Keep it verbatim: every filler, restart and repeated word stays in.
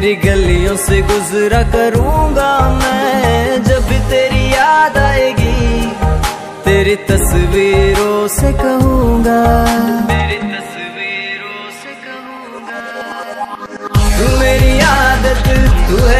तेरी गलियों से गुजरा करूंगा मैं, जब भी तेरी याद आएगी तेरी तस्वीरों से कहूंगा, तेरी तस्वीरों से कहूंगा। तू मेरी आदत, तू है